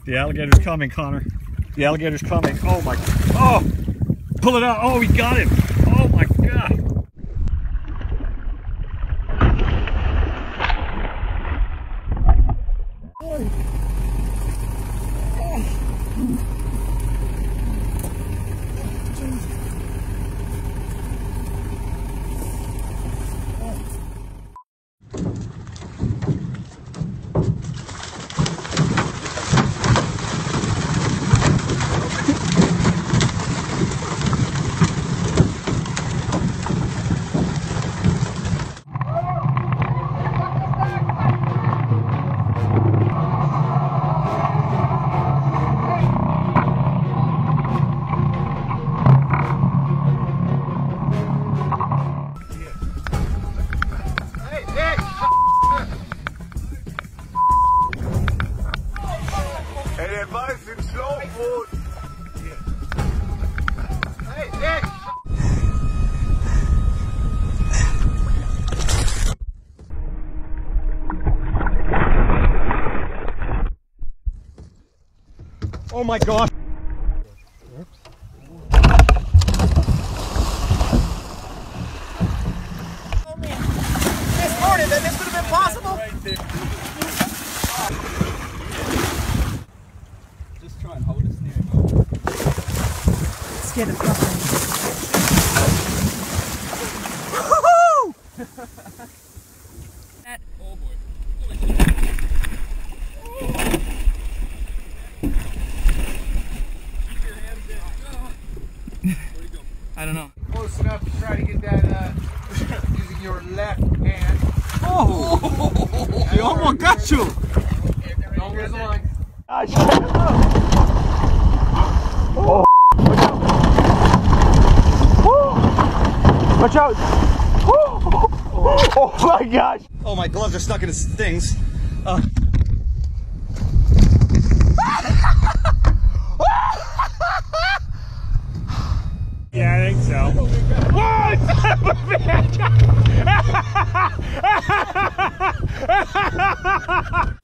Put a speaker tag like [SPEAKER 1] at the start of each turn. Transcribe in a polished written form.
[SPEAKER 1] The alligator's coming, Connor. The alligator's coming. Oh my, oh! Pull it out. Oh, we got him. Oh my God. Oh my God.
[SPEAKER 2] Oh man, this morning that this would have been possible.
[SPEAKER 1] Right there. Just try and hold it near.
[SPEAKER 2] Let's get it properly.
[SPEAKER 1] Oh boy. I don't know.
[SPEAKER 3] Close enough to try to get that using your left hand.
[SPEAKER 1] Oh! He almost got you!
[SPEAKER 3] Don't get the line.
[SPEAKER 1] Oh! Watch out! Oh my gosh! Oh, my gloves are stuck in his things. Yeah, I think so. Whoa, son of a bitch!